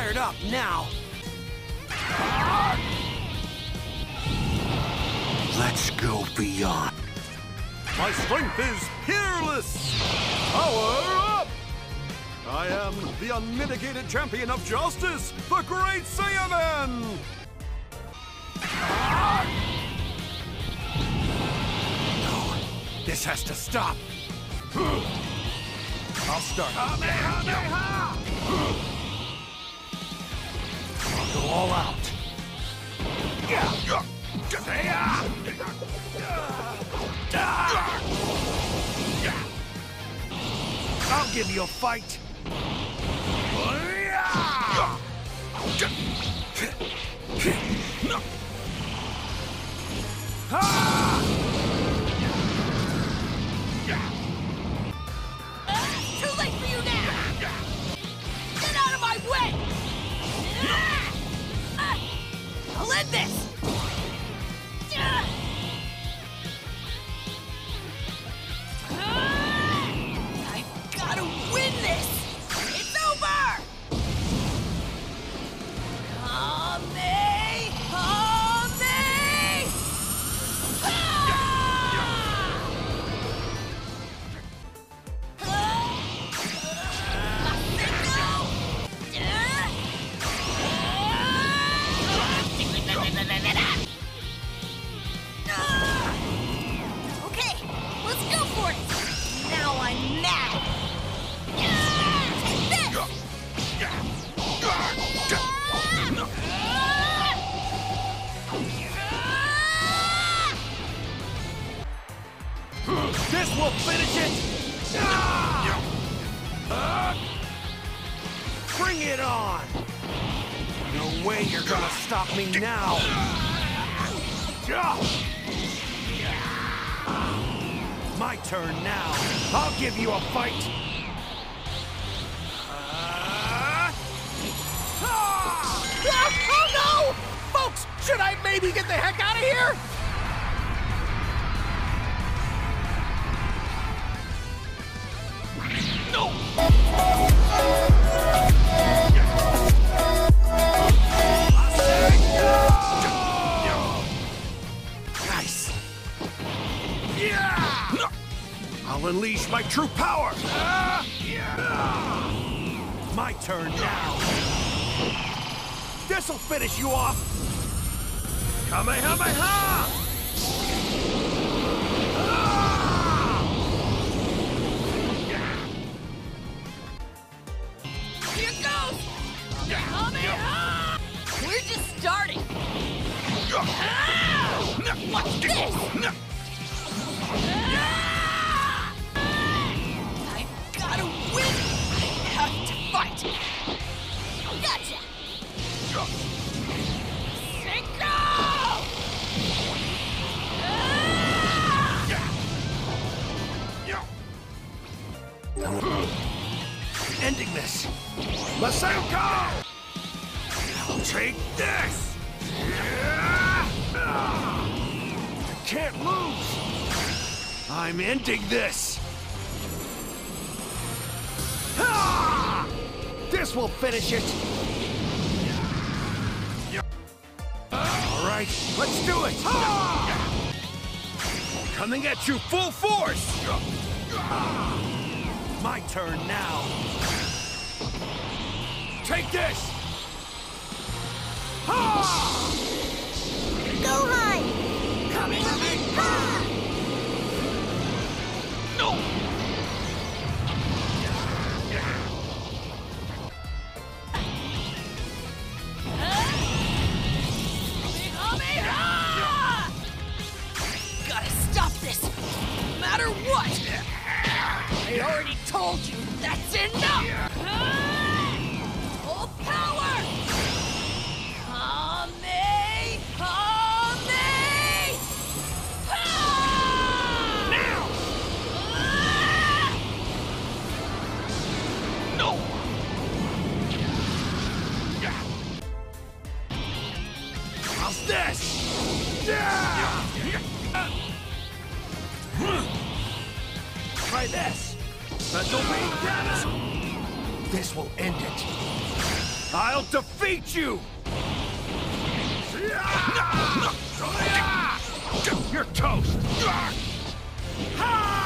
fired up now. Let's go beyond. My strength is peerless! Power up! I am the unmitigated champion of justice, the great Saiyaman! No, this has to stop. I'll start. I'll go all out. I'll give you a fight. Too late for you now! Get out of my way! I'll end this! I've got to win this! It's over! Kame! Okay, let's go for it! Now I'm mad! Take this! This will finish it! Bring it on! No way you're gonna stop me now! My turn now! I'll give you a fight! Oh no! Folks, should I maybe get the heck out of here? No! Nice! I'll unleash my true power! My turn now! This'll finish you off! Kamehameha! Here goes! Kamehameha! We're just starting! Watch this! I've got to win! I have to fight! Gotcha! Ending this! Masayuko! I'll take this! I can't lose! I'm ending this! This will finish it! All right, let's do it! Coming at you full force! My turn now! Take this! Gohan! Coming ha! No! Gotta stop this, no matter what! I already told you, that's enough! Full power! Kame! Now! No! How's this? Try this! Special beam damage! This will end it! I'll defeat you! You're toast! Ha!